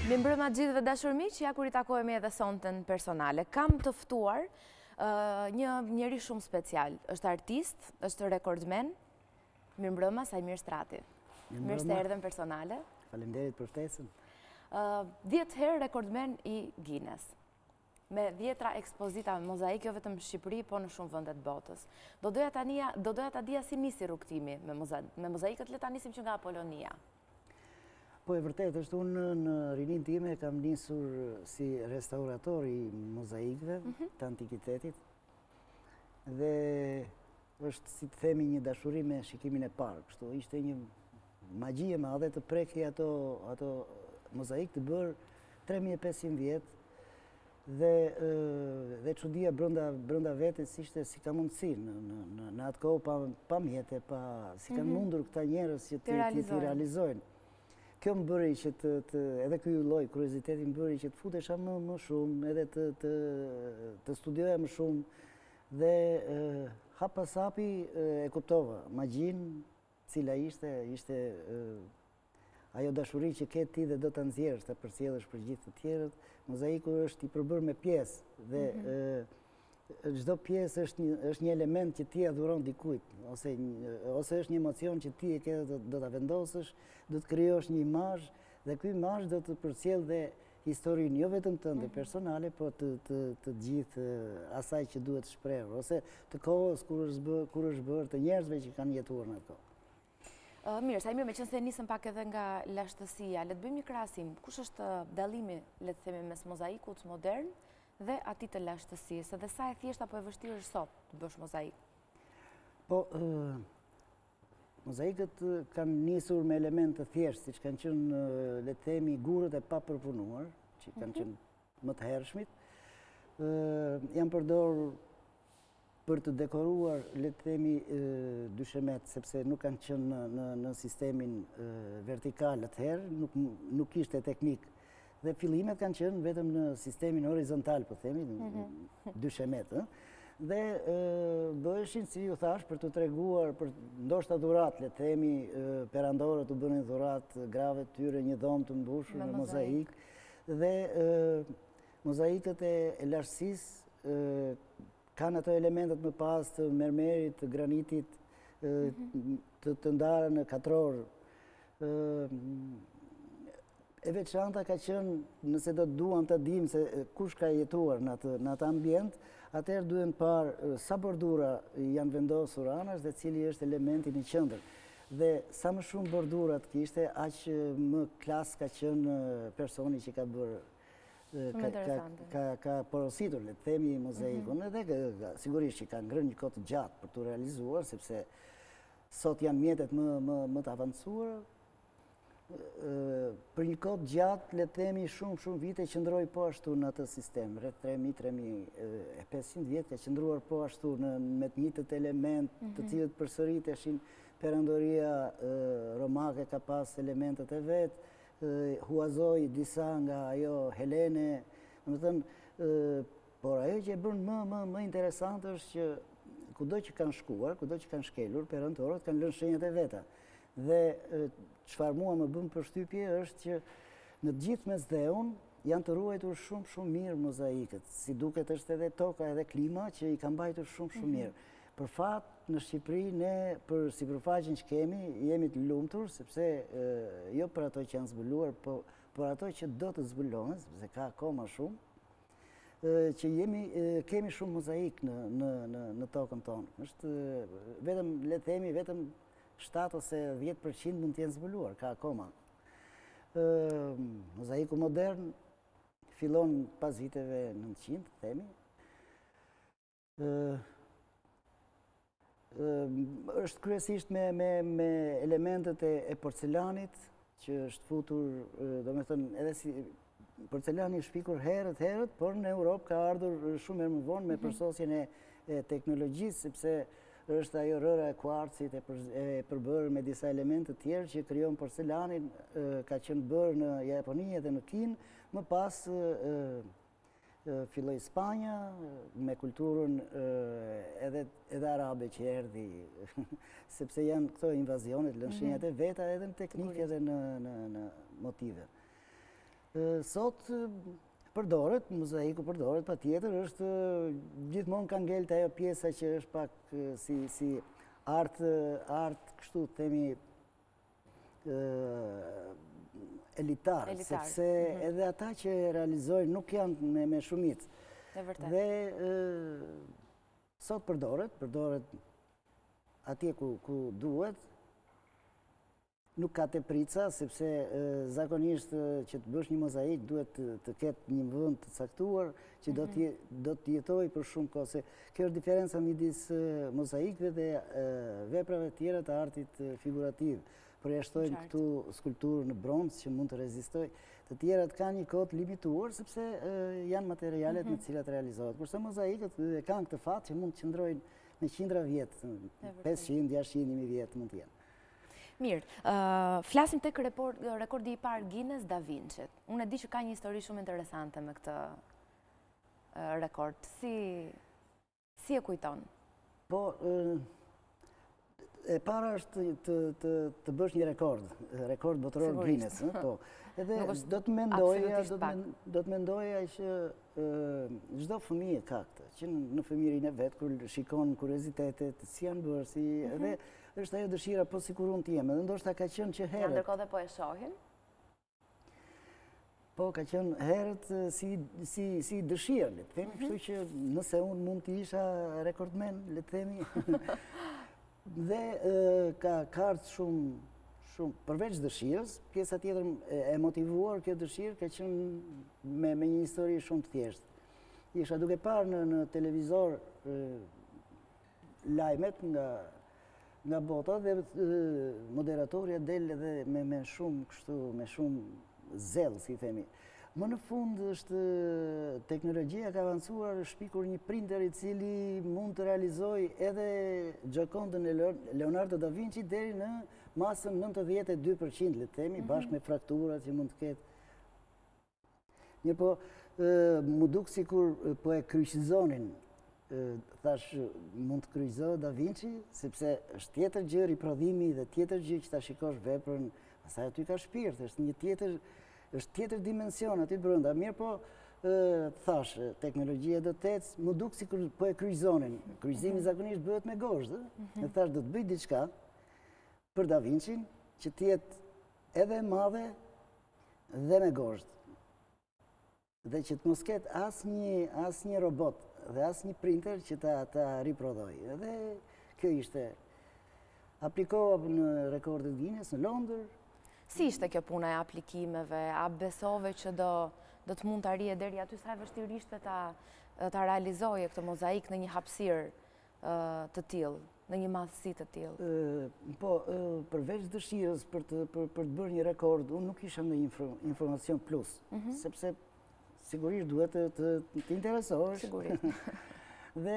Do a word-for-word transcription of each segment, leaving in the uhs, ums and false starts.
Mi mbrëma gjithëve dashur miq, ja kur i takohemi edhe sonten personale. Kam të ftuar uh, një njeri shumë special. Është artist, është rekordmen. Mi mbrëma Sajmir Strati. Mirë se erdhën personale. Faleminderit për ftesën. Uh, Dhjetë herë rekordmen i Guinness. Me dhjetra ekspozita mozaik, jo vetëm në Shqipëri, po në shumë vëndet botës. Do doja ta nia, do doja ta dija si nisi rrugtimi me, moza, me mozaikët, le ta nisim që nga Apolonia. Po e vërtet është, unë në rinin time kam nisur si restaurator i mozaikëve mm -hmm. të antikitetit dhe është, si të themi, një dashuri me shikimin e parë. Kështu ishte një magji e madhe të prekë ato ato mozaik të bërë tre mijë e pesëqind vjet dhe dhe çudia brenda brenda vetes ishte si ka mundësi në në në atë kohë pa pa mjete, pa si kanë mm -hmm. mundur këta njerëz që të të realizojnë. Kjo më bëri që të, të edhe ky lloj kurioziteti më bëri që të futesha më më shumë, edhe të të të studioja më shumë dhe e, hap pas hapi e, e kuptova magjin cila ishte ishte e, ajo dashuri që ke ti dhe do ta nxjerrësh, ta përcjellësh për gjithë të tjerët. Mozaiku është i përbërë me pjesë dhe mm -hmm. çdo pjesë është një është një element që ti adhuron dikujt, ose një, ose është një emocion që ti e ke do, do ta vendosësh, do të krijosh një imazh dhe ky imazh do të përcjell dhe historinë jo vetëm tënde mm -hmm. personale, po të të të gjithë asaj që duhet shprehur, ose të kohës kur është bërë, kur është bërë, të njerëzve që kanë jetuar në ato. Uh, mirë, Sajmir, me qënë se nisëm pak edhe nga lashtësia, le të bëjmë një krahasim. Kush është dallimi, le të themi, mes mozaikut modern dhe atij të lashtësisë, dhe sa e thjeshtë apo e vështirë është sot të bësh mozaik? Po, uh, mozaikët kanë nisur me elemente të thjeshtë, siç kanë qenë, uh, le të themi, gurët e papërpunuar, që kanë mm -hmm. qenë më të hershmit. Uh, janë përdorur për të dekoruar, le të themi, dyshemet, sepse nuk kanë qenë në, në, në sistemin e, vertikal atëherë, nuk, nuk ishte teknik. Dhe fillimet kanë qenë vetëm në sistemin horizontal, po themi, mm -hmm. dyshemet. Eh? Dhe e, bëheshin, si ju thash, për të treguar, për ndoshta dhurat, le të themi, perandorët u bënin dhurat grave të tyre, një dhomë të mbushur në mozaik. Dhe e, mozaikët e, e lartësisë kanë ato elementet më pas të mermerit, të granitit, mm -hmm. të, të ndarë në katror. E veçanta ka qenë, nëse do të duam të dim se kush ka jetuar në atë, në atë ambient, atëherë duhen parë sa bordura janë vendosur anash dhe cili është elementi në qendër. Dhe sa më shumë bordurat kishte, aq më klas ka qenë personi që ka bërë Ka, ka, ka, ka porositur, le të themi, mozaikun, mm -hmm. edhe sigurisht që ka ngrënë një kohë të gjatë për të realizuar, sepse sot janë mjetet më, më, më të avancuara. Për një kohë të gjatë, le të themi, shumë, shumë vite qëndroi po ashtu në atë sistem, rreth tre mijë tre mijë e pesëqind vjet ka qëndruar po ashtu në me të njëjtët element, mm -hmm. të cilët përsëriteshin. Perandoria romake ka pas elementet e vet, huazoi disa nga ajo Helene, do të thënë, por ajo që e bën më më më interesante është që kudo që kanë shkuar, kudo që kanë shkelur, perandorët kanë lënë shenjat e veta. Dhe çfarë mua më bën përshtypje është që në të gjithë mesdheun janë të ruajtur shumë shumë mirë mozaikët. Si duket është edhe toka, edhe klima që i ka mbajtur shumë shumë mirë. Për fat, në Shqipëri, ne për sipërfaqen që kemi, jemi të lumtur, sepse e, jo për ato që janë zbuluar, po për ato që do të zbulohen, sepse ka akoma shumë, e, që jemi, e, kemi shumë mozaik në, në, në, në tokën tonë. Është vetëm, le të themi, vetëm shtat ose dhjetë përqind mund të jenë zbuluar, ka akoma. E, mozaiku modern fillon pas viteve nëntëqind, themi. E, është kryesisht me, me, me elementet e, e porcelanit, që është futur, do me thënë, edhe si porcelani është shpikur herët, herët, por në Europë ka ardhur shumë herë më vonë me përsosjen e, e teknologjisë, sepse është ajo rëra e kuarcit e, për, e përbërë me disa elemente të tjerë që krijon porcelanin, e, ka qenë bërë në Japoni edhe në Kinë, më pas e, filloi Spanja me kulturën edhe, edhe arabe që erdhi, sepse janë këto invazionet, lënë shenjat e veta edhe në teknikë edhe në, në, në motive. Sot përdoret, mozaiku përdoret, pa tjetër, është gjithmonë ka ngelt ajo pjesa që është pak si art, art, kështu themi, elitar, sepse edhe ata që realizojnë nuk janë me shumicë. Dhe sot përdoret, përdoret atje ku duhet, nuk ka të prica, sepse zakonisht që të bësh një mozaik duhet të ketë një vënd të caktuar që do të jetoj për shumë kohë. Kjo është diferenca midis mozaikve dhe veprave tjera të artit figurativ. Përjashtojnë këtu skulpturë në bronz që mund të rezistoj. Të tjerat ka një kohë limituar sepse janë materialet me cilat realizohet. Kurse mozaikët kanë këtë fatë që mund të qëndrojnë me qindra vjetë, pesëqind, gjashtëqind, njëqind vjetë mund të jenë. Mirë, flasim tek rekordi i parë Guinness Da Vinci. Unë e di që ka një histori shumë interesante me këtë rekord. Si e kujton? Po, e para është të bësh një rekord, rekord botëror Guinness. Edhe do të mendoja që çdo fëmijë ka këtë, që në fëmijërinë e vet, kur shikon kuriozitetet, si janë bërë, si edhe është ajo dëshira, po sikur unë t'jem, edhe ndoshta ka qenë që herët. Ja, ndërkohë dhe po e shohin? Po, ka qenë herët si dëshirë, le të themi, kështu që nëse unë mund t'i isha rekordmen, le të themi, dhe ka kartë shumë, shumë, përveç dëshirës, pjesa tjetër e motivuar kjo dëshirë ka qenë me një histori shumë të thjeshtë. Isha duke parë në televizor lajmet nga nga bota dhe moderatorja del edhe me shumë kështu, me shumë zelë, si themi. Më në fund është teknologjia ka avancuar, shpikur një printer i cili mund të realizoj edhe Gjokondën e Leonardo da Vinci deri në masën nëntëdhjetë e dy përqind, le të themi, bashkë me frakturat që mund të ketë. Një po, mu duk si kur po e kryqizonin, thash mund të kryqëzohet Da Vinci, sepse është tjetër gjë riprodhimi dhe tjetër gjë që ta shikosh veprën, asaj aty ka shpirt, është një tjetër, është tjetër dimension aty brenda. Mirë po, thash, teknologjia do të ecë, më duk sikur po e kryqëzonin. Kryqëzimi zakonisht bëhet me gozhdë, e thash do të bëj diçka për Da Vincin që të jetë edhe madhe dhe me gozhdë. Dhe që të mos ketë asnjë robot dhe asë një printer që ta riprodhoj. Dhe kjo ishte, aplikova në rekordet Guinness në Londër. Si ishte kjo puna e aplikimeve? A besove që do të mund të arije deri aty, sa e vështirë ishte ta realizoje këtë mozaik në një hapësirë të tillë, në një madhësi të tillë? Po, përveç dëshirës për të bërë një rekord, unë nuk isha në informacion plus, sepse sigurisht duhet të interesohesh. Sigurisht. Dhe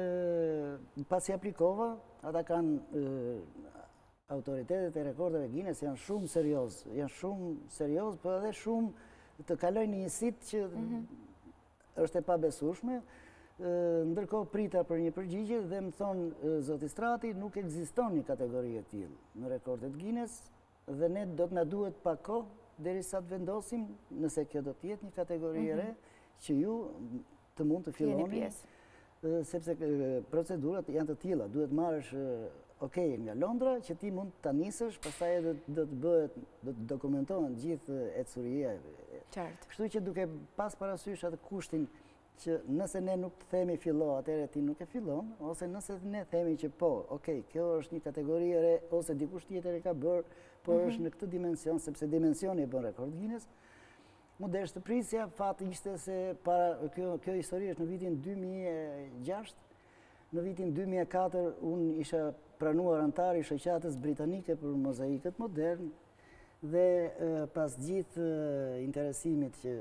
pasi aplikova, ata kanë autoritetet e rekordeve Guinness janë shumë serioz, janë shumë serioz, për edhe shumë të kalojnë një sit që është e pabesueshme. Ndërkohë prita për një përgjigje dhe më thonë zotistrati nuk ekziston një kategori e tillë në rekordet Guinness dhe ne do të na duhet pak kohë derisa të vendosim, nëse kjo do të jetë një kategori e re, që ju të mund të filloni, sepse procedurat janë të tilla, duhet marrësh okej nga Londra, që ti mund të nisësh, pastaj do të bëhet, do të dokumentohen gjithë ecuria. Kështu që duke pas parasysh atë kushtin që nëse ne nuk të themi fillo, atëherë ti nuk e fillon, ose nëse ne themi që po, okej, kjo është një kategori e re, ose dikush tjetër e ka bërë, por është në këtë dimension, sepse dimensioni e bën rekord Guinness, mu desh të prisja, fati ishte se kjo histori është në vitin dy mijë e gjashtë, në vitin dy mijë e katër unë isha pranuar antar i shoqatës britanike për mozaikët modern, dhe pas gjithë interesimit që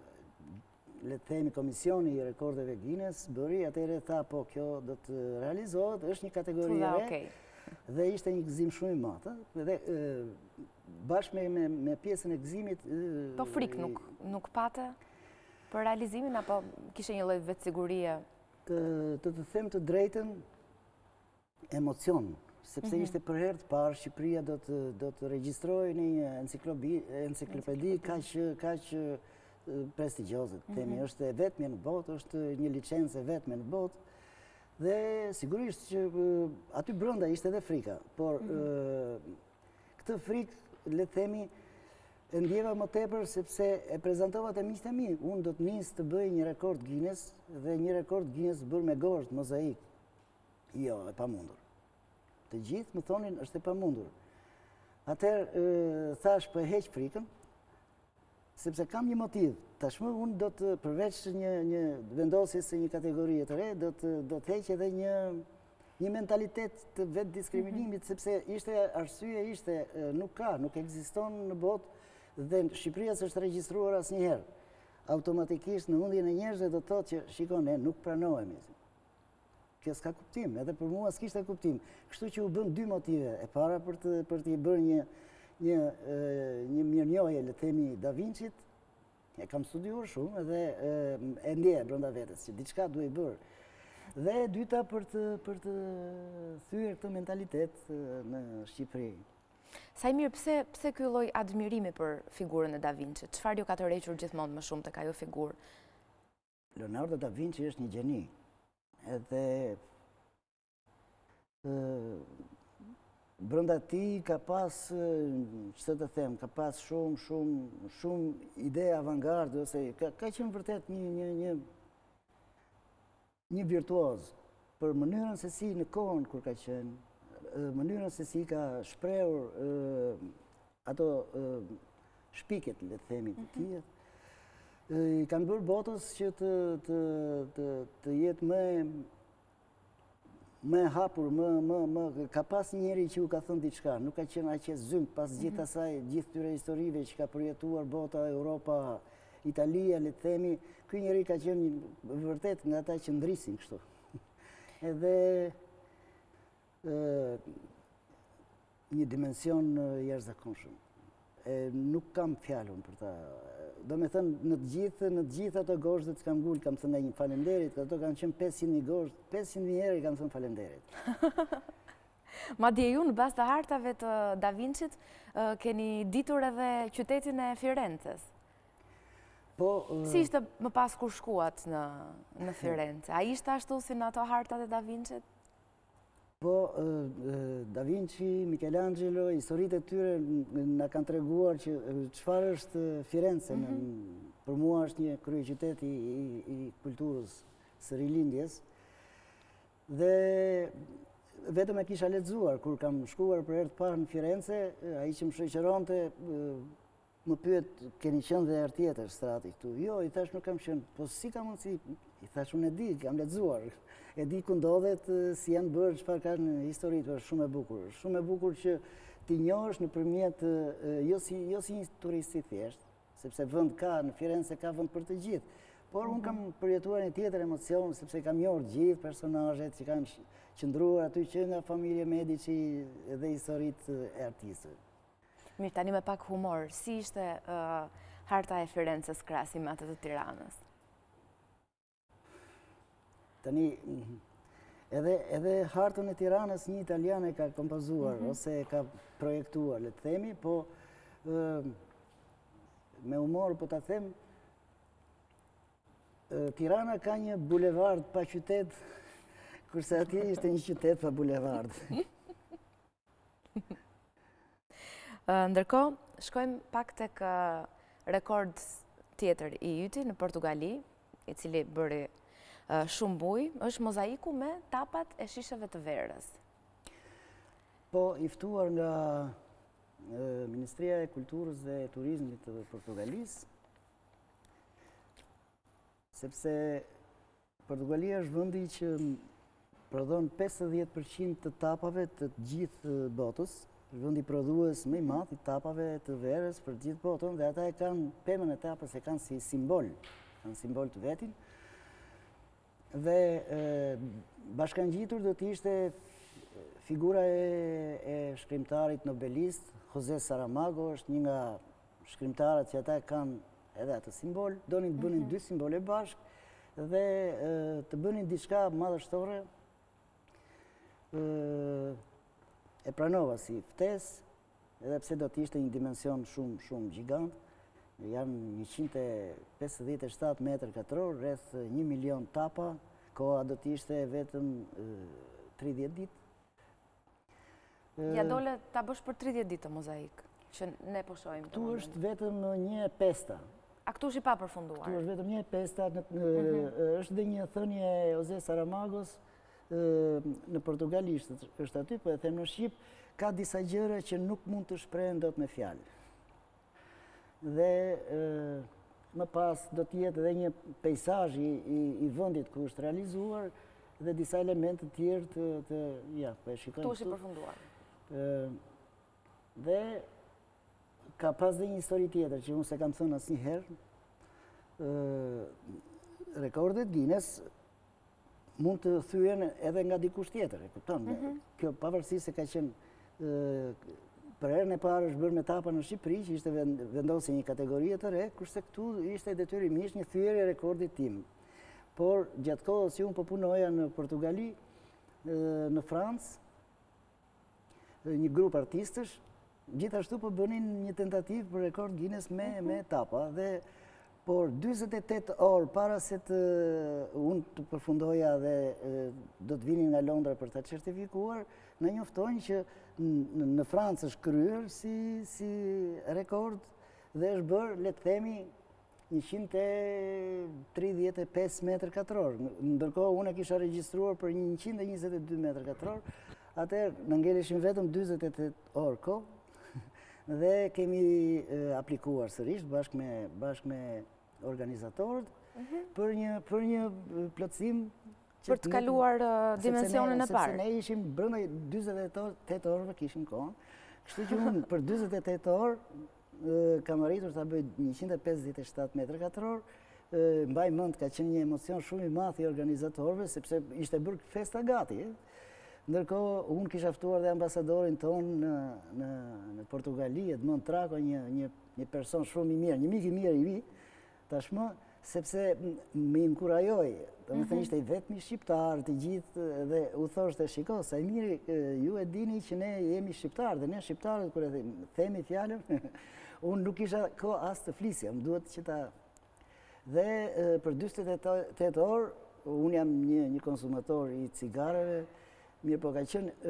le të themi komisioni i rekordeve Guinness bëri, atëherë tha po kjo do të realizohet, është një kategori e re, dhe ishte një gëzim shumë i madh, dhe bashkë me pjesën e gëzimit... Po frikë nuk pate për realizimin, apo kishe një lloj vetësigurie? Të të them të drejtën, emocion, sepse ishte për herë të parë, Shqipëria do të, do të regjistrojë një enciklopedi kaq kaq prestigjioze. Temi është e vetmja në botë, është një licencë e vetme në botë. Dhe sigurisht që aty brenda ishte edhe frika, por këtë frikë, le të themi, e ndjeva më tepër sepse e prezantova te miqtë e mi. Unë do të nis të bëj një rekord Guinness dhe një rekord Guinness bërë me gozhd, mozaik. Jo, e pamundur. Të gjithë më thonin është e pamundur. Atëherë thash po e heq frikën, sepse kam një motiv. Tashmë unë do të përveç një një vendosjes së një kategorie të re, do të do të heq edhe një një mentalitet të vetë diskriminimit, sepse ishte arsye, ishte nuk ka, nuk ekziston në botë dhe Shqipëria s'është regjistruar asnjëherë. Automatikisht në mendjen e njerëzve do të thotë që shikon, ne nuk pranohemi. Kjo s'ka kuptim, edhe për mua s'kishte kuptim. Kështu që u bën dy motive. E para për të për të bërë një një një mirënjohje, le të themi, Da Vinci-t. E kam studiuar shumë edhe e ndjej brenda vetes që diçka duhet bërë. Dhe e dyta për të për të thyer këtë mentalitet në Shqipëri. Sajmir, pse pse ky lloj admirimi për figurën e Da Vinci? Çfarë ju ka tërhequr gjithmonë më shumë tek ajo figurë? Leonardo da Vinci është një gjeni. Edhe brenda tij ka pas, ç'të të them, ka pas shumë shumë shumë ide avangarde ose ka ka qenë vërtet një një një një virtuoz për mënyrën se si në kohën kur ka qenë, mënyrën se si ka shprehur ato shpiket, le të themi, të tij. I kanë bërë botës që të të të të jetë më më hapur, më më më ka pas një njeri që u ka thënë diçka, nuk ka qenë aq e zymt pas gjithë asaj, gjithë këtyre historive që ka përjetuar bota, Europa, Italia, le të themi, ky njeri ka qenë vërtet nga ata që ndrisin kështu. Edhe një dimension jashtëzakonshëm. Nuk kam fjalën për ta. Do me thënë, në të gjithë, në të gjithë ato gozhdet kam ngul, kam thënë një falenderit, ato kanë qenë pesëqind mijë gozhd, pesëqind mijë herë i kam thënë falenderit. Madje ju në bazë të hartave të Da Vinci-t keni ditur edhe qytetin e Firences. Po, si ishte më pas kur shkuat në në Firenze? A ishte ashtu si në ato hartat e Da Vinci-t? Po, Da Vinci, Michelangelo, historitë e tyre na kanë treguar që çfarë është Firenze. Për mua është një kryeqytet i, i, i kulturës së rilindjes. Dhe vetëm e kisha lexuar kur kam shkuar për herë të parë në Firenze, ai që më shoqëronte më pyet, keni qenë dhe herë tjetër strati këtu? Jo, i thash nuk kam qenë. Po si ka mundësi? I thash unë e di, kam lexuar. E di ku ndodhet, si janë bërë, çfarë ka në histori, është shumë e bukur. Shumë e bukur që ti njohësh nëpërmjet jo si jo si një turist i thjesht, sepse vend ka në Firenze, ka vend për të gjithë. Por unë kam përjetuar një tjetër emocion, sepse kam njohur gjithë personazhet që kanë qëndruar aty që nga familje Medici dhe historitë e artistëve. Mirë, tani me pak humor, si ishte harta e Firences krahasi me atë të Tiranës? Tani, edhe, edhe hartën e Tiranës një italian e ka kompozuar, ose e ka projektuar, le të themi, po me humor, po ta them, Tirana ka një bulevard pa qytet, kurse atje ishte një qytet pa bulevard. Ndërkohë, shkojmë pak tek rekord tjetër i yti në Portugali, i cili bëri shumë bujë, është mozaiku me tapat e shisheve të verës. Po, i ftuar nga Ministria e Kulturës dhe Turizmit të Portugalisë, sepse Portugalia është vendi që prodhon pesëdhjetë përqind të tapave të gjithë botës, është vendi prodhues më i madh i tapave të verës për gjithë botën, dhe ata e kanë pemën e tapës e kanë si simbol, kanë simbol të vetin. Dhe bashkangjitur do të ishte figura e, e shkrimtarit nobelist José Saramago, është një nga shkrimtarët që ata kanë edhe atë simbol, donin të bënin dy simbole bashkë dhe të bënin diçka madhështore e pranova si ftesë, edhe pse do t'ishte një dimension shumë, shumë gjigant, janë njëqind e pesëdhjetë e shtatë metër katror, rreth një milion tapa, koha do t'ishte vetëm tridhjetë ditë. Ja dole ta bësh për tridhjetë ditë të mozaik, që ne po shohim. Këtu është vetëm një e pesta. A këtu është i pa përfunduar? Këtu është vetëm një e pesta, është dhe një thënie e Jose Saramagos në portugalisht, është aty, po e them në Shqip, ka disa gjëra që nuk mund të shprehen dot me fjalë. Dhe më pas do t'jetë edhe një peizazh i vendit ku është realizuar dhe disa elemente të tjerë të, të ja, po e shikojmë. Këtu është i përfunduar. Dhe ka pas dhe një histori tjetër që unë se kam thënë asnjëherë. Rekordet Guinness mund të thyen edhe nga dikush tjetër, e kupton? Kjo pavarësisht se ka qenë për herën e parë është bërë me tapa në Shqipëri, që ishte vendosje një kategorie të re, kurse këtu ishte detyrimisht një thyerje rekordit tim. Por gjatë kohës që unë po punoja në Portugali, në Francë, një grup artistësh, gjithashtu po bënin një tentativë për rekord Guinness me, me tapa. Dhe, por dyzet e tetë orë para se të unë të përfundoja dhe do të vinin nga Londra për ta certifikuar, në njoftojnë që në Francë është kryer si, si rekord dhe është bërë, le të themi, njëqind e tridhjetë e pesë metër katror. Ndërkohë unë e kisha regjistruar për njëqind e njëzet e dy metër katror, atëherë në ngeleshin vetëm dyzet e tetë orë kohë dhe kemi aplikuar sërish bashkë me, bashkë me organizatorët për një, për një plotësim për të kaluar dimensionin e parë. Sepse ne ishim brenda dyzet e tetë orëve kishim kohën, kështu që unë për dyzet e tetë orë kam arritur ta bëj njëqind e pesëdhjetë e shtatë metër katror. Mbaj mend ka qenë një emocion shumë i madh i organizatorëve sepse ishte bërë festa gati. Ndërkohë unë kisha ftuar dhe ambasadorin ton në në në Portugali, Edmond Trako, një një një person shumë i mirë, një mik i mirë i mi, tashmë sepse më inkurajoi, domethënë ishte i vetmi shqiptar të gjithë dhe u thoshte, shiko, sa i mirë ju e dini që ne jemi shqiptarë dhe ne shqiptarët kur e themi fjalën, unë nuk kisha kohë as të flisja, më duhet që ta dhe për dyzet e tetë orë unë jam një një konsumator i cigareve. Mirë po ka qenë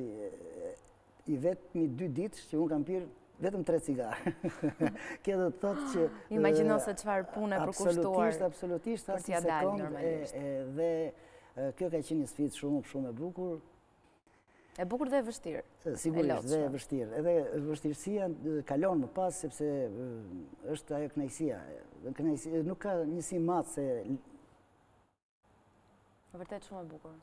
i vetëmi dy ditë që unë kam pirë vetëm tre cigarë. Kjo do të thotë që... Imagjino se çfarë pune përkushtuar. Absolutisht, absolutisht, asnjë sekondë. Dhe kjo ka qenë një sfidë shumë, shumë e bukur. E bukur dhe e vështirë. Sigurisht, dhe e vështirë. Edhe vështirësia kalon më pas, sepse është ajo kënaqësia. Nuk ka njësi matë se... Vërtet shumë e bukur.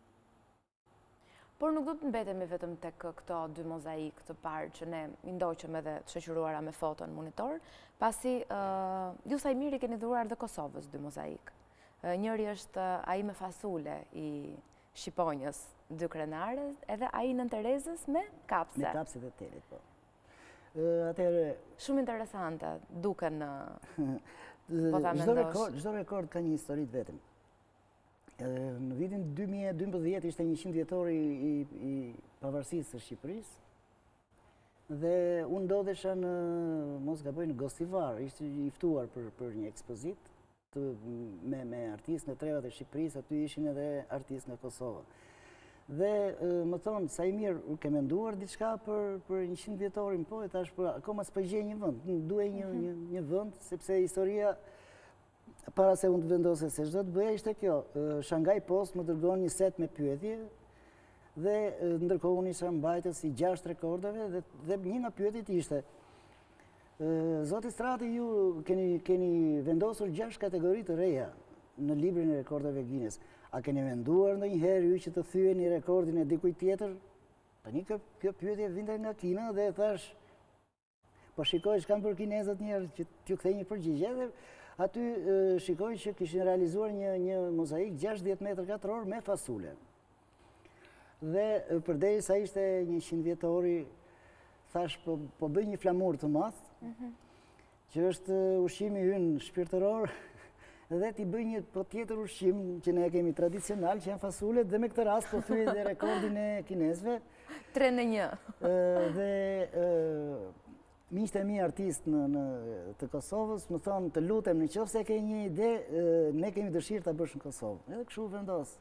Por nuk do të mbetemi vetëm tek këto dy mozaik të parë që ne i ndoqëm edhe të shoqëruara me foto në monitor, pasi ju sa i miri keni dhuruar dhe Kosovës dy mozaik. Njëri është ai me fasule i Shqiponjës, dy krenare, edhe ai Nën Terezës me kapse. Me kapse dhe telit, po. Atëherë... Shumë interesante, duken po ta mendosh. Çdo rekord ka një histori të vetëm. Në vitin dy mijë e dymbëdhjetë ishte njëqind vjetori i pavarësisë së Shqipërisë dhe unë ndodhesha në, mos gaboj, në Gostivar, ishte i ftuar për një ekspozitë me artistë nga trevat e Shqipërisë, aty ishin edhe artistë nga Kosova. Dhe më thonë, sa i mirë ke menduar diçka për njëqind vjetorin, po e tash akoma s'po gjej një vend, duhej një vend sepse historia para se unë të vendose se çdo të bëja ishte kjo. Shanghai Post më dërgon një set me pyetje dhe ndërkohë unë isha mbajtës i gjashtë rekordeve dhe një nga pyetjet ishte Zoti Strati, ju keni vendosur gjashtë kategori të reja në librin e rekordeve Guinness. A keni menduar ndonjëherë ju që të thyeni rekordin e dikujt tjetër? Tani kjo pyetje vinte nga Kina dhe thash, po shikoj ç'kan për kinezët njerëz që t'ju kthej një përgjigje dhe aty shikoj që kishin realizuar një mozaik gjashtëdhjetë metër katror me fasule. Dhe përderisa ishte njëqind vjetori, thash po bëj një flamur të madh, që është ushqimi ynë shpirtëror dhe t'i bëj një po tjetër ushqim që ne kemi tradicional, që janë fasulet, dhe me këtë rast po thyej dhe rekordin e kinesve. Tre në një. Dhe miqtë e mi artist në të Kosovës më thonë të lutem në qoftë se ke një ide, ne kemi dëshirë ta bësh në Kosovë. Edhe kështu vendos.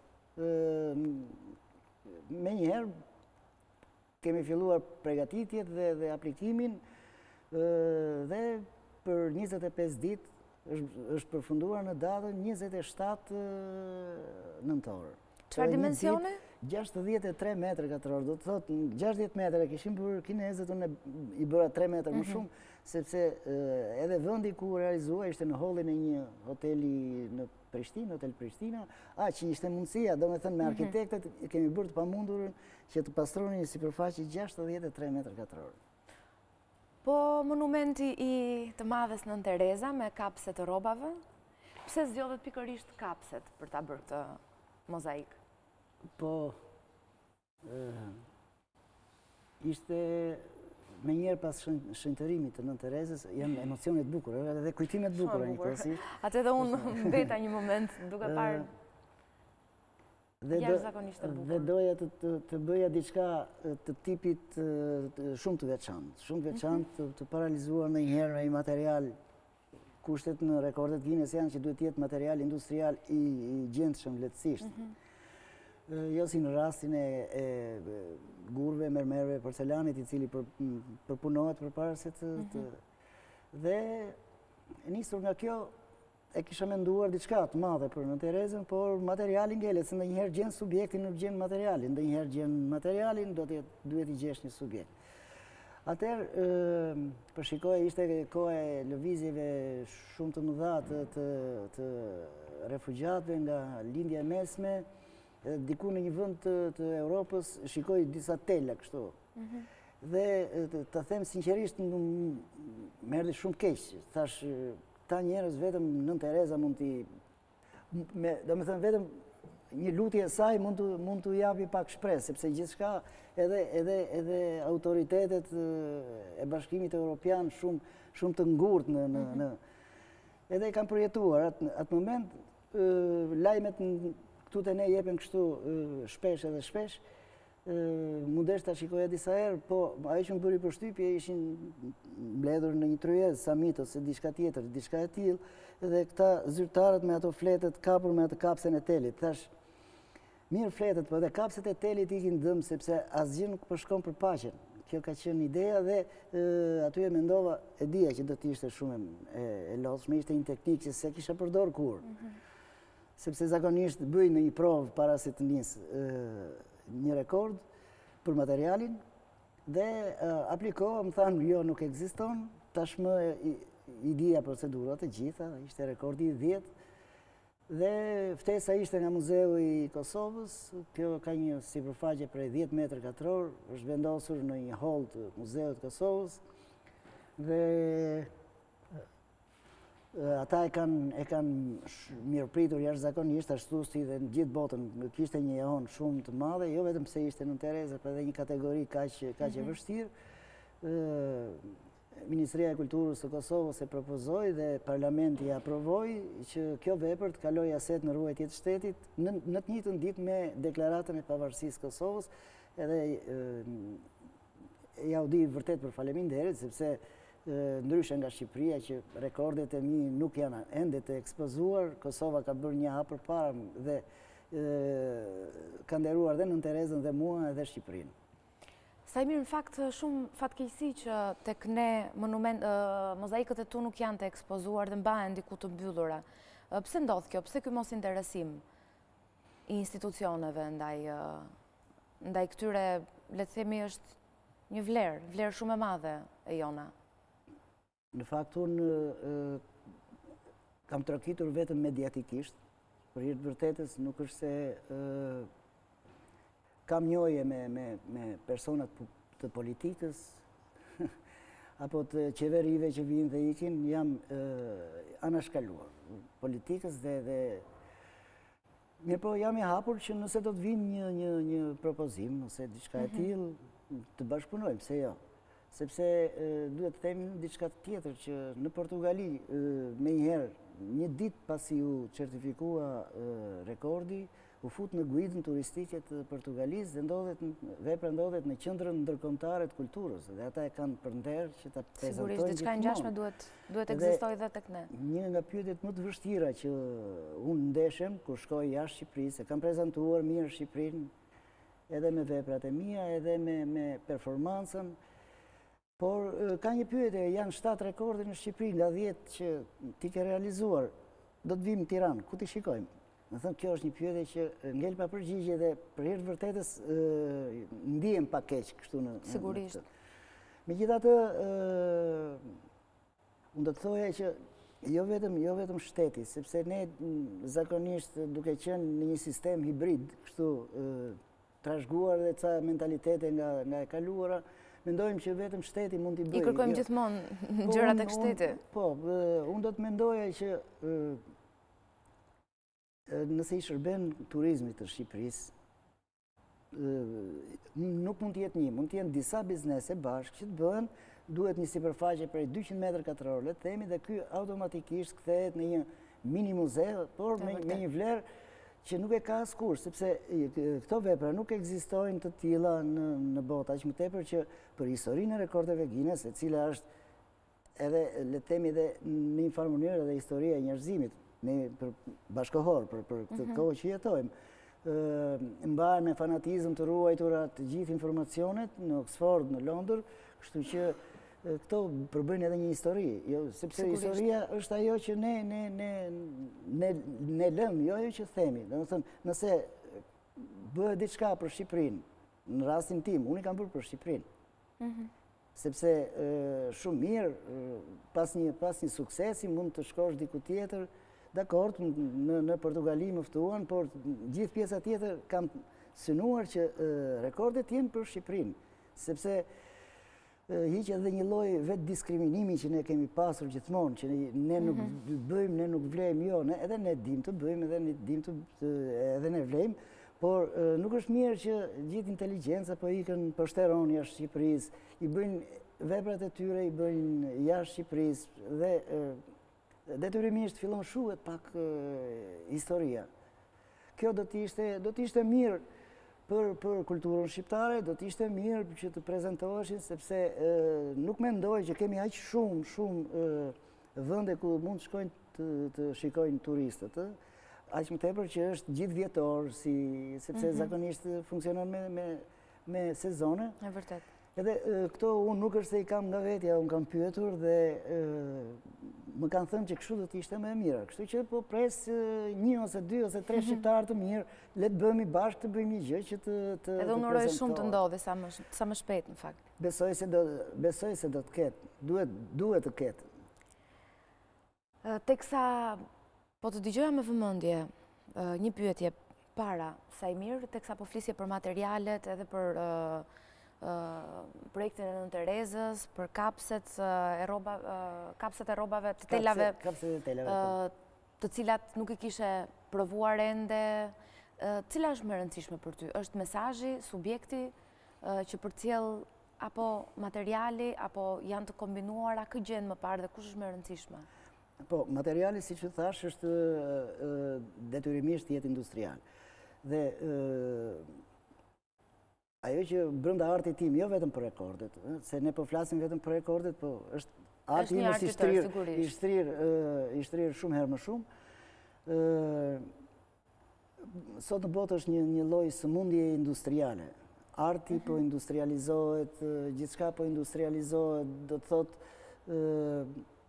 Me njëherë kemi filluar pregatitjet dhe aplikimin dhe për njëzet e pesë ditë është përfunduar në datën njëzet e shtatë nëntor. Çfarë dimensione? gjashtëdhjetë e tre metra katror, do të thotë gjashtëdhjetë metra kishim për kinezët, unë i bëra tre metra më shumë, sepse edhe vendi ku realizua ishte në hallin e një hoteli në Prishtinë, Hotel Prishtina, a që ishte mundësia, do me thënë me arkitektet, kemi bërë të pamundurën që të pastroni një sipërfaqe gjashtëdhjetë e tre metra katror. Po monumenti i të madhes Nën Tereza me kapse të rrobave, pse zgjodhet pikërisht kapset për ta bërë këtë mozaik? Po, ishte me njerë pas shëntërimit të Nën Terezës, janë emocionet bukur, edhe kujtimet bukur një kërësisht. Atë edhe unë mbeta një moment duke parë jashtëzakonisht e bukur. Dhe doja të bëja diçka të tipit shumë të veçantë, shumë të veçantë, të paralizuar në njëherë me i material, kushtet në rekordet Guinness janë që duhet jetë material industrial i gjendshëm lehtësisht. Jo si në rastin e gurve, mermerve, porcelanit, i cili përpunohet për para se të... Dhe nisur nga kjo, e kisha menduar diçka të madhe për Nën Terezën, por materialin ngelet, se ndonjëherë gjen subjektin, nuk gjen materialin, ndonjëherë gjen materialin, duhet i gjesh një subjekt. Atëherë, përshikoja ishte koha e lëvizjeve shumë të mëdha të refugjatëve nga lindja e mesme, diku në një vend të Europës, shikoj disa tela kështu. Dhe të them sinqerisht, më erdhi shumë keq. Thash, ta njerëz vetëm Nën Tereza mund t'i... Do me thënë, vetëm një lutje e saj mund t'u japi pak shpresë, sepse gjithçka edhe autoritetet e Bashkimit Evropian shumë të ngurtë në... Edhe i kam përjetuar atë moment, lajmet këtu të ne jepen kështu shpesh edhe shpesh, mundesh të shikoja disa herë, po ajo që më bëri përshtypje ishin mbledhur në një tryezë, samit ose diçka tjetër, diçka e tillë, dhe këta zyrtarët me ato fletet kapur me atë kapsen e telit. Thash, mirë fletet, po edhe kapset e telit ikin dëm, sepse asgjë nuk përshkon për paqen. Kjo ka qenë ideja dhe aty e mendova, e dija që do t'ishte shumë e lodhshme, ishte një teknikë që se kisha përdor kur. Sepse zakonisht bëj në një provë para se të nisë një rekord për materialin dhe aplikova, më thanë, jo, nuk ekziston, tashmë i dija procedurat e gjitha, ishte rekordi i dhjetë dhe ftesa ishte nga Muzeu i Kosovës, kjo ka një sipërfaqe prej dhjetë metra katror, është vendosur në një hall të Muzeut të Kosovës dhe ata e kanë mirëpritur jashtëzakonisht, ashtu si dhe në gjithë botën, kishte një ehon shumë të madhe, jo vetëm pse ishte Nën Tereza, por edhe një kategori kaq e vështirë. Ministria e Kulturës së Kosovës e propozoi dhe Parlamenti aprovoi që kjo vepër të kalojë aset në ruajtje të shtetit në të njëjtën ditë me deklaratën e pavarësisë së Kosovës, edhe ja u di vërtet për faleminderit, sepse ndryshe nga Shqipëria që rekordet e mi nuk janë ende të ekspozuar, Kosova ka bërë një hap përpara dhe ka nderuar dhe Nën Terezën dhe mua edhe Shqipërinë. Sajmir, në fakt shumë fatkeqësi që tek ne mozaikët e tu nuk janë të ekspozuar dhe mbahen diku të mbyllura. Pse ndodh kjo? Pse ky mos interesim i institucioneve ndaj këtyre, le të themi, është një vlerë, vlerë shumë e madhe e jona? Në fakt, unë kam trokitur vetëm mediatikisht, për hir të vërtetës nuk është se kam njohje me personat të politikës, apo të qeverive që vinë dhe ikin, jam anashkaluar politikës dhe mirë po jam i hapur që nëse do të vinë një propozim, nëse diçka e tillë, të bashkëpunojmë, pse jo. Sepse duhet të themi diçka tjetër që në Portugali me njëherë një ditë pasi u certifikua rekordi, u fut në guidën turistike të Portugalisë dhe ndodhet, vepra ndodhet në qendrën ndërkombëtare të kulturës dhe ata e kanë për nder që ta prezantojnë gjithmonë. Sigurisht, diçka ngjashme duhet duhet ekzistojë edhe tek ne. Një nga pyetjet më të vështira që unë ndeshem kur shkoj jashtë Shqipërisë, e kam prezantuar mirë Shqipërinë edhe me veprat e mia, edhe me me performancën. Por ka një pyetje, janë shtatë rekorde në Shqipëri nga dhjetë që ti ke realizuar. Do të vim në Tiranë, ku ti shikojmë? Më thënë, kjo është një pyetje që ngel pa përgjigje dhe për hir të vërtetës ndihem pak keq kështu në. Sigurisht. Megjithatë, unë do të thoja që jo vetëm jo vetëm shteti, sepse ne zakonisht duke qenë në një sistem hibrid, kështu trashëguar dhe ca mentalitete nga nga e kaluara, mendojmë që vetëm shteti mund t'i bëjë. I kërkojmë gjithmonë gjërat tek shteti. Po, unë do të mendoja që nëse i shërben turizmit të Shqipërisë, nuk mund të jetë një, mund të jenë disa biznese bashkë që të bëhen, duhet një sipërfaqe prej dyqind metër katror, le të themi, dhe ky automatikisht kthehet në një mini muze, por me një vlerë që nuk e ka askush, sepse këto vepra nuk ekzistojnë të tilla në botë, aq më tepër që për historinë e rekordeve Guinness, e cila është edhe, le të themi, edhe në një farë mënyrë edhe historia e njerëzimit, ne për bashkohor, për këtë kohë që jetojmë, mbahen me fanatizëm të ruajtura të gjithë informacionet në Oxford, në Londër, kështu që këto përbëjnë edhe një histori, sepse historia është ajo që ne ne lëmë, jo ajo që themi. Domethënë, nëse bëhet diçka për Shqipërinë, në rastin tim, unë i kam bërë për Shqipërinë, sepse shumë mirë, pas një suksesi mund të shkosh diku tjetër. Dakord, në Portugali më ftuan, por gjithë pjesa tjetër kam synuar që rekordet jenë për Shqipërinë, sepse hiq edhe një lloj vetë diskriminimi që ne kemi pasur gjithmonë, që ne nuk bëjmë, ne nuk vlejmë, jo, edhe ne dim të bëjmë, edhe ne dim të edhe ne vlejmë, por nuk është mirë që gjithë inteligjenca po ikën poshteron jashtë Shqipërisë, i bëjnë veprat e tyre, i bëjnë jashtë Shqipërisë dhe detyrimisht fillon shuhet pak historia. Kjo do të ishte mirë për kulturën shqiptare, do të ishte mirë që të prezentoheshin, sepse nuk mendoj që kemi aq shumë, shumë vende ku mund të shkojnë të shikojnë turistët, aq më tepër që është gjithë vjetor, sepse zakonisht funksionon me sezone. E vërtet. Edhe këto unë nuk është se i kam nga vetja, unë kam pyetur dhe më kanë thënë që kështu do të ishte më e mira. Kështu që po pres një ose dy ose tre shqiptarë të mirë, le të bëhemi bashkë të bëjmë një gjë që të të Edhe unë uroj shumë të ndodhi sa më sa më shpejt në fakt. Besoj se do besoj se do të ketë, duhet duhet të ketë. Teksa po të dëgjoja me vëmendje një pyetje para sa i mirë, teksa po flisje për materialet edhe për projektin e Nën Terezës, për kapset e robave, të telave, të cilat nuk i kishe provuar ende. Cila është më e rëndësishme për ty? Është mesazhi, subjekti që përcjell apo materiali, apo janë të kombinuara, kë gjën më parë dhe kush është më e rëndësishme? Po, materiali, siç u thash, është detyrimisht jetë industrial. Dhe ajo që brenda artit tim, jo vetëm për rekordet, se ne po flasim vetëm për rekordet, po është arti im është i shtrirë shumë herë më shumë. Sot në botë është një lloj sëmundje industriale. Arti po industrializohet, gjithçka po industrializohet, do të thotë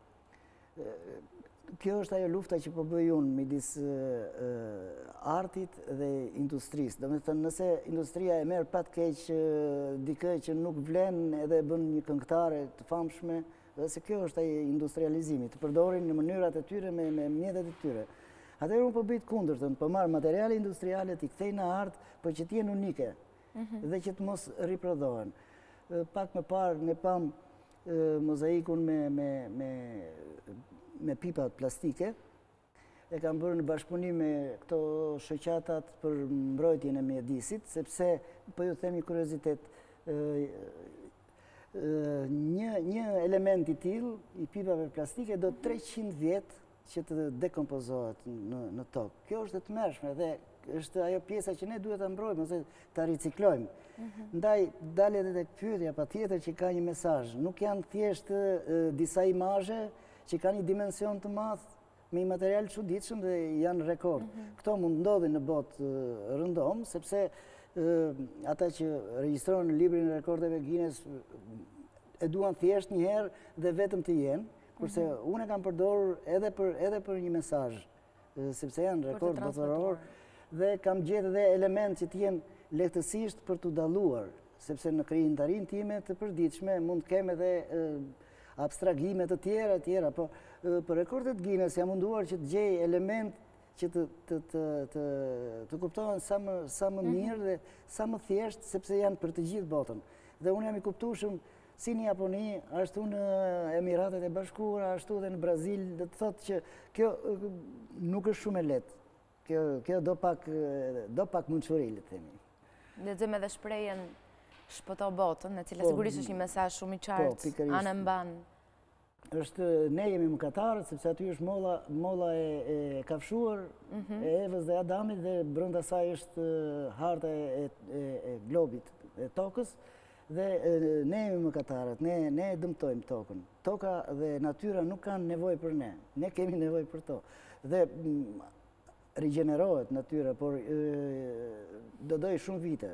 kjo është ajo lufta që po bëj unë midis artit dhe industrisë. Do me thënë, nëse industria e merr pat keq dikë që nuk vlen edhe bën një këngëtare të famshme, dhe se kjo është ai industrializimi, të përdorin në mënyrat e tyre me mjetet e tyre. Atëherë unë po bëj të kundërtën, po marr materiale industriale, i kthej në art, por që të jenë unike dhe që të mos riprodhohen. Pak më parë ne pam mozaikun me me pipat plastike, e kam bërë në bashkëpunim me këto shoqatat për mbrojtjen e mjedisit, sepse, po ju them një kuriozitet, një element i tillë, i pipave plastike, do treqind vjet që të dekompozohet në tokë. Kjo është të mërshme dhe është ajo pjesa që ne duhet të mbrojmë ose të riciklojmë. Ndaj, dalje dhe të pyetja pa tjetër që ka një mesazh. Nuk janë thjesht disa imazhe që ka një dimension të madh me një material çuditshëm dhe janë rekord. Këto mund ndodhin në botë rëndom, sepse ata që regjistrojnë në librin e rekordeve Guinness e duan thjesht një herë dhe vetëm të jenë, kurse unë e kam përdorur edhe për edhe për një mesazh, sepse janë rekord botëror dhe kam gjetë edhe element që të jenë lehtësisht për të dalluar, sepse në krijimtarinë time të përditshme mund të kem edhe abstragime të tjera, tjera, po për rekordet Guinness jam munduar që të gjej element që të të të të të kuptohen sa më sa më mirë dhe sa më thjesht, sepse janë për të gjithë botën. Dhe unë jam i kuptueshëm si në Japoni, ashtu në Emiratet e Bashkuara, ashtu dhe në Brazil, dhe të thotë që kjo nuk është shumë e lehtë. Kjo kjo do pak do pak mundshuri, le të themi. Lexojmë edhe shprehjen shpëto botën, e cila sigurisht është një mesazh shumë i qartë, anë mban. Është ne jemi mëkatarët, sepse aty është molla molla e kafshuar e Evës dhe Adamit dhe brenda saj është harta e globit, e tokës. Dhe ne jemi mëkatarët, ne ne e dëmtojmë tokën. Toka dhe natyra nuk kanë nevojë për ne, ne kemi nevojë për to. Dhe rigjenerohet natyra, por do dojë shumë vite.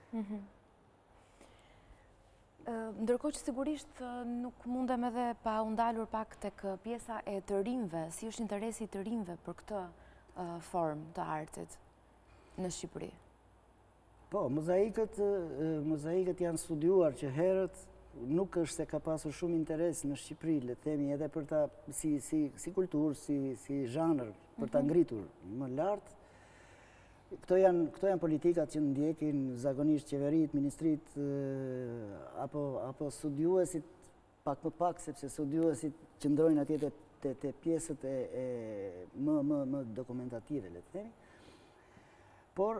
Ndërkohë që sigurisht nuk mundem edhe pa u ndalur pak tek pjesa e të rinjve, si është interesi i të rinjve për këtë formë të artit në Shqipëri? Po, mozaikët, mozaikët janë studiuar që herët nuk është se ka pasur shumë interes në Shqipëri, le themi edhe për ta si si si kulturë, si si zhanër, për ta ngritur më lart. Këto janë këto janë politikat që ndjekin zakonisht qeveritë, ministritë apo apo studiuesit pak më pak, sepse studiuesit qëndrojnë atje te te, te pjesët e, e më më më dokumentative, le të themi. Por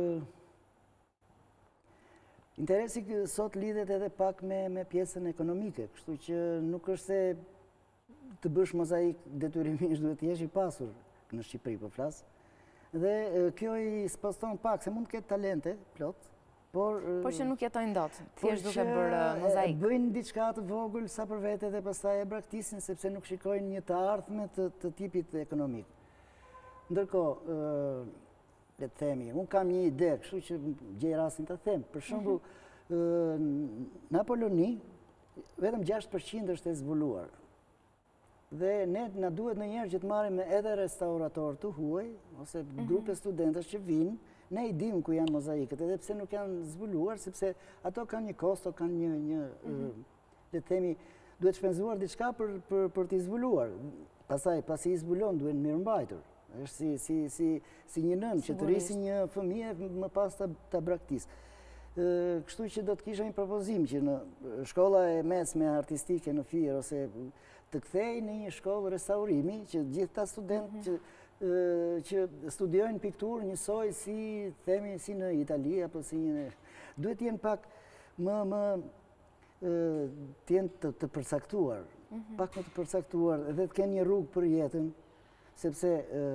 interesi sot lidhet edhe pak me, me pjesën ekonomike, kështu që nuk është se të bësh mozaik detyrimisht duhet të jesh i pasur në Shqipëri po flas. Dhe kjo i spaston pak, se mund të ketë talente, plot, por... Por që nuk jetojnë dot, thjesht duke bërë mozaik. Bëjnë diçka të vogël sa për vete dhe pastaj e braktisin, sepse nuk shikojnë një të ardhme të, të tipit ekonomik. Ndërkohë, le të themi, unë kam një ide, kështu që gjej rastin të them. Për shembull, në Apoloni, vetëm gjashtë përqind është e zbuluar. Dhe ne na duhet ndonjëherë që të marrim edhe restauratorë të huaj, ose grupe studentësh që vinë, ne i dim ku janë mozaikët, edhe pse nuk janë zbuluar, sepse ato kanë një kosto, kanë një, një le të themi, duhet shpenzuar diçka për, për, për t'i zbuluar. Pastaj, pasi i zbulon, duhet mirëmbajtur. Është si, si, si, si një nënë që të rrisi një fëmijë më pas të, të braktis. Kështu që do të kisha një propozim që në shkolla e mesme artistike në Fier, ose të kthej në një shkollë restaurimi, që gjithë ta studentë që, që studiojnë pikturë njësoj si, themi, si në Itali, apo si një... Duhet t'jenë pak më, më t'jenë të, të përsaktuar, pak më të përsaktuar, edhe të kenë një rrugë për jetën, sepse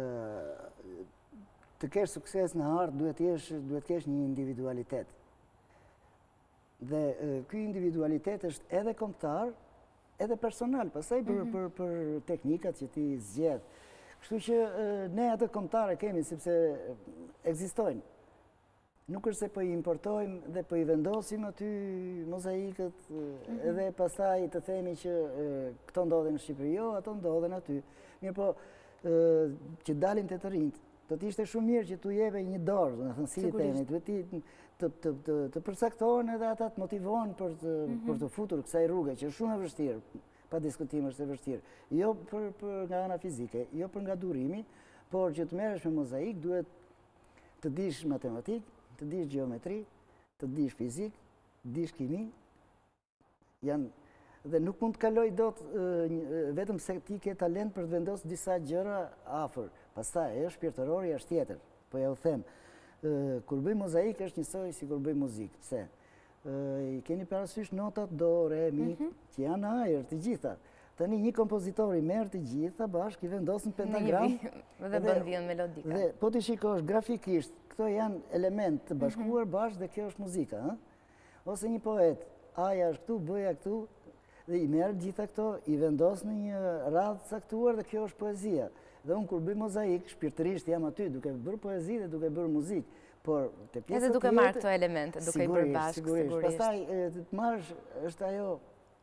të kesh sukses në art duhet jesh, duhet kesh një individualitet. Dhe ky individualitet është edhe kombëtar, edhe personal, pastaj për, për, për teknikat që ti zgjedh. Kështu që ne atë kombëtare kemi, sepse ekzistojnë. Nuk është se po i importojmë dhe po i vendosim aty mozaikët, edhe pastaj të themi që këto ndodhen në Shqipëri, jo, ato ndodhen aty. Mirë po, që dalin të të rinjt, do t'ishte shumë mirë që t'u jeve një dorë, do në thënë si i themi, të, të, të, të, të përsaktohen edhe ata të motivohen për të, mm -hmm. për të futur kësaj rrugë, që është shumë e vështirë, pa diskutim është e vështirë. Jo për, për nga ana fizike, jo për nga durimi, por që të merresh me mozaik duhet të dish matematik, të dish geometri, të dish fizik, të dish kimi, janë dhe nuk mund të kaloj dot vetëm se ti ke talent për të vendosur disa gjëra afër. Pastaj është shpirtërori është tjetër. Po ja u them, kur bëj mozaik është njësoj si kur bëj muzikë. Pse? I keni parasysh notat do, re, mi, që janë ajër të gjitha. tani një kompozitor i merr të gjitha bashkë, i vendos në pentagram. Dhe bën vijën melodike. Dhe po ti shikosh grafikisht, këto janë elementë të bashkuar bashkë dhe kjo është muzika. Ose një poet, aja është këtu, bëja këtu, dhe i merr gjitha këto, i vendos në një radhë caktuar dhe kjo është poezia. Dhe unë kur bëj mozaik, shpirtërisht jam aty duke bërë poezi dhe duke bërë muzikë. Por te pjesa edhe duke marrë këto elemente, duke i bërë bashkë, sigurisht. Pastaj të marrësh është ajo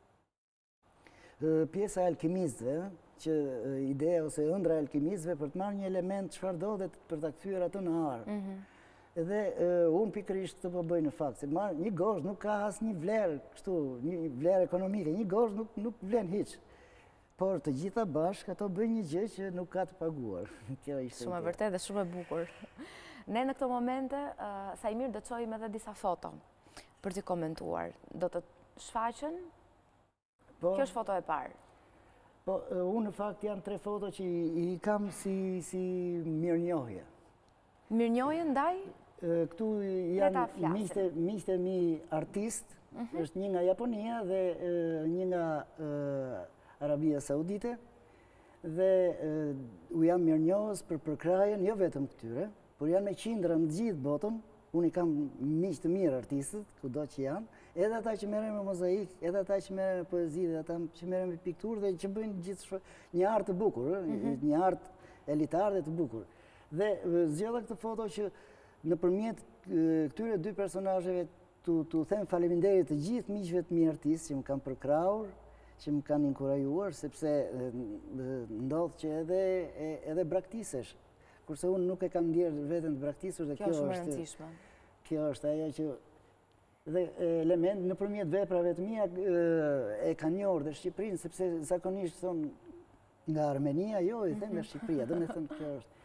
pjesa e alkimistëve, që ideja ose ëndra e alkimistëve për të marrë një element çfarë do dhe për ta kthyer atë në arë. Edhe unë pikërisht këtë po bëj në fakt, se marr një gozhë nuk ka asnjë vlerë kështu, një vlerë ekonomike, një gozhë nuk nuk vlen hiç. Por të gjitha bashkë ato bëjnë një gjë që nuk ka të paguar. Kjo ishte shumë e vërtetë dhe shumë e bukur. Ne në këto momente, Sajmir, do të çojmë edhe disa foto për t'i komentuar. Do të shfaqen? Kjo është foto e parë. Po, unë në fakt janë tre foto që i kam si mirënjohje. Mirënjohje ndaj? Këtu janë miqtë e mi artist, është një nga Japonia dhe një nga Arabia Saudite, dhe u jam mirënjohës për përkrajen, jo vetëm këtyre, por janë me qindra në gjithë botën. Unë i kam miq të mirë artistët, kudo që janë, edhe ata që merren me mozaik, edhe ata që merren me poezi, edhe ata që merren me pikturë dhe që bëjnë gjithë një art të bukur, një art elitar dhe të bukur. Dhe zgjodha këtë foto që nëpërmjet këtyre dy personazheve tu them faleminderit të gjithë miqve të mi artistë që më kanë përkrahur, që më kanë inkurajuar, sepse ndodh që edhe edhe braktisesh. Kurse unë nuk e kam ndjerë veten të braktisur dhe kjo është kjo është ajo që dhe element nëpërmjet veprave të mia e kanë njohur dhe Shqipërinë, sepse zakonisht thon nga Armenia, jo, i them nga Shqipëria, do të them kjo është.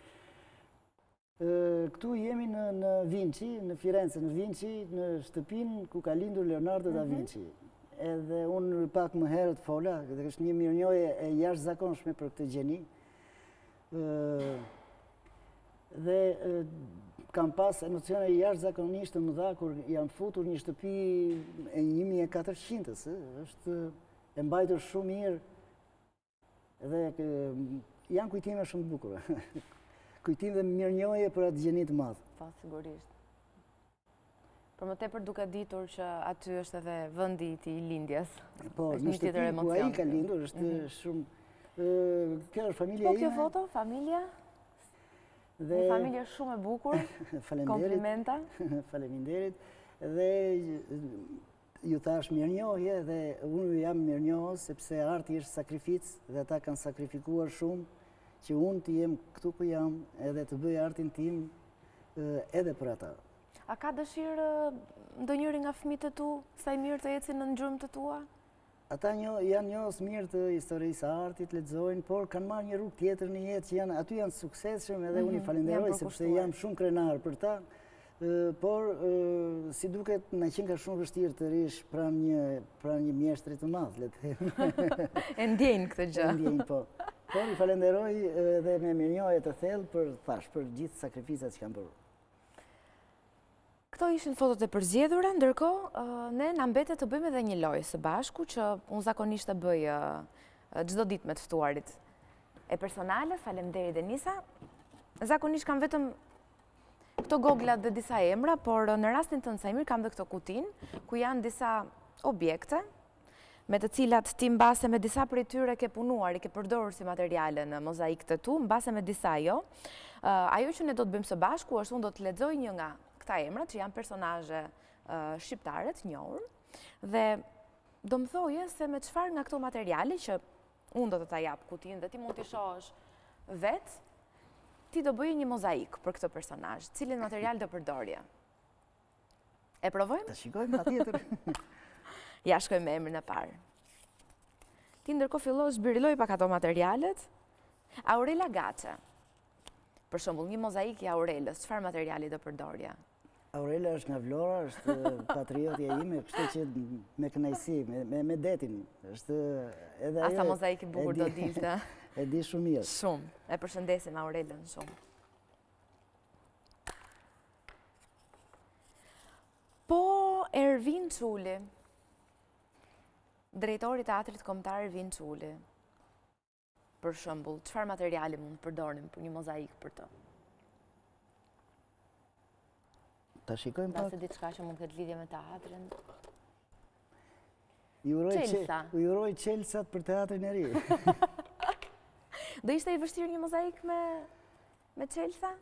Këtu jemi në Vinci, në Firenze, në Vinci, në shtëpinë ku ka lindur Leonardo da Vinci. Edhe unë pak më herët fola, dhe është një mirënjohje e jashtëzakonshme për këtë gjeni. Dhe kam pas emocione jashtëzakonisht të mëdha kur jam futur një shtëpi e një mijë e katërqind-ës, është e mbajtur shumë mirë dhe janë kujtime shumë të bukura. Kujtime dhe mirënjohje për atë gjeni të madh. Po, sigurisht. Por më tepër duke ditur që aty është edhe vendi i lindjes. Po, në shtëpi ku ai ka lindur është shumë. Kjo është familja ime. Po, kjo foto, familja? Një familje shumë e bukur. Komplimenta. Faleminderit. Dhe ju thash mirënjohje dhe unë jam mirënjohës sepse arti është sakrificë dhe ata kanë sakrifikuar shumë që unë të jem këtu ku jam edhe të bëj artin tim edhe për ata. A ka dëshirë ndonjëri nga fëmijët e tu, Sajmir, të ecin në gjurmë të tua? Ata janë njohës mirë të historisë së artit, lexojnë, por kanë marrë një rrugë tjetër në jetë që janë aty janë suksesshëm edhe unë i falenderoj sepse jam shumë krenar për ta. Por si duket na qenë ka shumë vështirë të rish pranë një pranë një mjeshtri të madh, le të them. E ndjejnë këtë gjë. E ndjejnë, po. Por i falenderoj edhe me mirënjohje të thellë për thash për gjithë sakrificat që kanë bërë. Këto ishin fotot e përzgjedhura, ndërkohë ne na mbetet të bëjmë edhe një lojë së bashku që unë zakonisht e bëj çdo ditë me të ftuarit e personale. Faleminderit Denisa. Zakonisht kam vetëm këto goglat dhe disa emra, por në rastin tënd Sajmir kam dhe këto kutinë ku janë disa objekte me të cilat ti mbase me disa prej tyre ke punuar, i ke përdorur si materiale në mozaik të tu, mbase me disa jo. Ajo që ne do të bëjmë së bashku është unë do të lexoj një nga këta emra që janë personazhe shqiptare të njohur dhe do më thoje se me çfarë nga këto materiale që unë do të ta jap kutinë dhe ti mund t'i shohësh vetë, ti do bëje një mozaik për këtë personazh, cilin material do përdorje. E provojmë? Ta shikojmë patjetër. Ja shkojmë me emrin e parë. Ti ndërkohë fillo zbiriloj pak ato materialet. Aurela Gaçe. Për shembull, një mozaik i Aurelës, çfarë materiali do përdorje? Aurela është nga Vlora, është patriotja ime, kështu që me kënaqësi, me me detin. Është edhe ajo. Asa mozaik i bukur do dilte. E di shumë mirë. Shumë. E përshëndesim Aurelën shumë. Po Ervin Çuli, drejtori i Teatrit Kombëtar Ervin Çuli, për shembull, çfarë materiali mund të përdorim për një mozaik për të? Ta shikojmë pak. Nëse diçka që mund të ketë lidhje me teatrin. I uroj Çelsa. që- i uroj Çelsat për teatrin e ri. Do ishte i vështirë një mozaik me me Çelsa?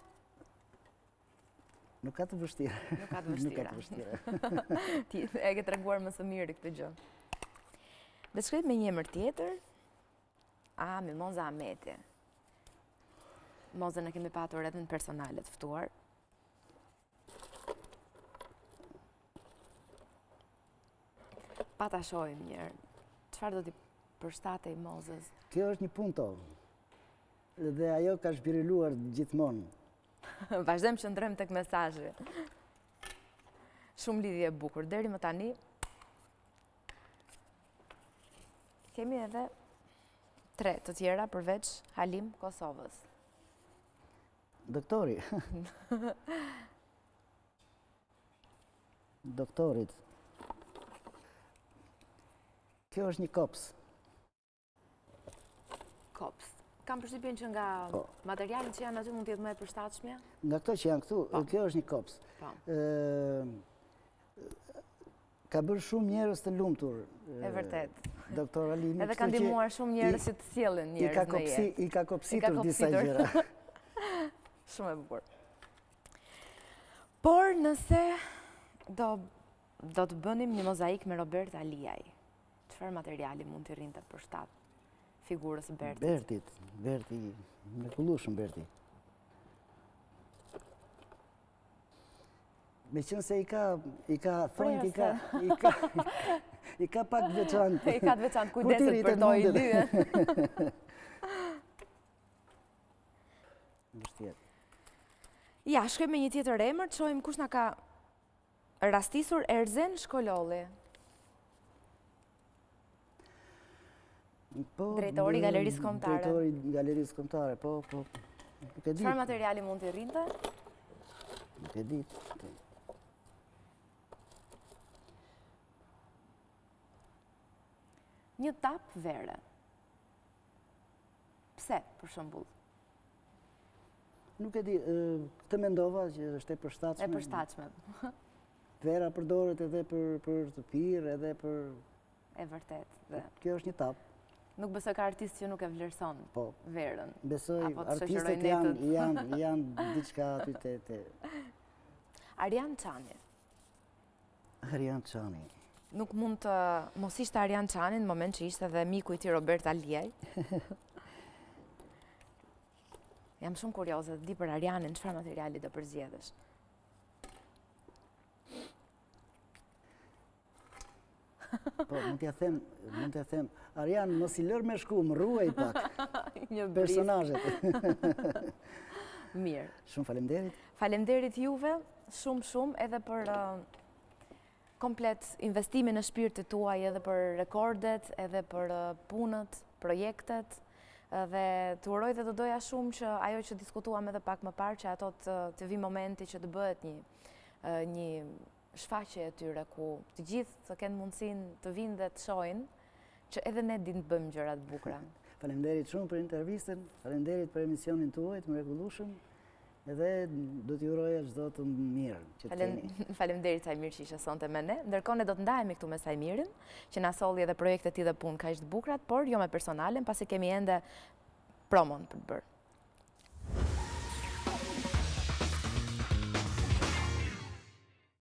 Nuk ka të vështirë. Nuk ka të Nuk ka vështira. të vështirë. Ti e ke treguar më së miri këtë gjë. Deskrip me një emër tjetër. A, me Moza Ahmeti. Mozën e kemi patur edhe në personale të ftuar. Pa ta shohim njërë. Çfarë do t'i përshtatej Mozës? Kjo është një punë tonë. Dhe ajo ka zhbiriluar gjithmonë. Vazhdojmë që ndrojmë tek mesazhi. Shumë lidhje e bukur. Deri më tani kemi edhe tre të tjera përveç Halim Kosovës. Doktori. Doktorit. Kjo është një kops. Kops. Kam përshtypjen që nga Po. materialet që janë aty mund të jetë më e përshtatshme. Nga këto që janë këtu, Po. kjo është një kops. Po. Ë, Ka bërë shumë njerëz të lumtur. E vërtet. Doktor Alimi. Edhe kështu ka që ndihmuar shumë njerëz që të sjellin I njerëz ka në kopsi, jetë. i ka kopsitur disa kopsitur. gjëra. Shumë e bukur. Por nëse do do të bënim një mozaik me Robert Aliaj, çfarë materiali mund të rrinte përshtat figurës Bertit? Bertit, Berti, mrekullueshëm Berti. Me qënë se i ka, i ka thonë, i ka, i ka, i ka pak veçantë. I ka të veçantë Kur ti kujdeset rritet për to i mundet. dy. Vështirë. Ja, shkojmë me një tjetër emër, të shohim kush na ka rastisur. Erzen Shkololli. Po, Drejtori i bë- Galerisë Kombëtare. Drejtori i Galerisë Kombëtare, po, po. Nuk e di. Çfarë materiali mund të rrinte? Nuk e di. Një tap vere. Pse, për shembull? Nuk e di, ë, këtë mendova që është e përshtatshme. E përshtatshme. Vera përdoret edhe për për të pirë, edhe për E vërtet. Dhe kjo është një tap. nuk besoj ka artist që nuk e vlerëson Po, verën. besoj Apo të artistët shoqëroj janë netët. janë janë diçka aty te te Arian Çani. Arian Çani. Nuk mund të mos ishte Arian Çani në moment që ishte edhe miku i tij Robert Aliaj. Jam shumë kurioze të di për Arianin çfarë materiali do përzgjedhësh. Po, mund t'ja them, mund t'ja them, Arian, mos i lër me shku, më ruaj pak Një bris. personazhet. Mirë. Shumë faleminderit. Faleminderit juve, shumë shumë edhe për uh, komplet investimin në shpirtin tuaj, edhe për rekordet, edhe për uh, punët, projektet. uh, Dhe të uroj dhe të doja shumë që ajo që diskutuam edhe pak më parë, që ato të, të vi momenti që të bëhet një, uh, një shfaqje e tyre ku të gjithë të kenë mundësinë të vinë dhe të shohin që edhe ne din të bëjmë gjëra të bukura. Faleminderit shumë për intervistën, faleminderit për emisionin tuaj të mrekullueshëm, edhe do t'ju uroja çdo të mirë që të Falem, keni. faleminderit Sajmir që ishe sonte me ne. Ndërkohë ne do të ndahemi këtu me Sajmirin, që na solli edhe projektet i dhe punë kaq të bukura, por jo me personalen, pasi kemi ende promon për të bërë.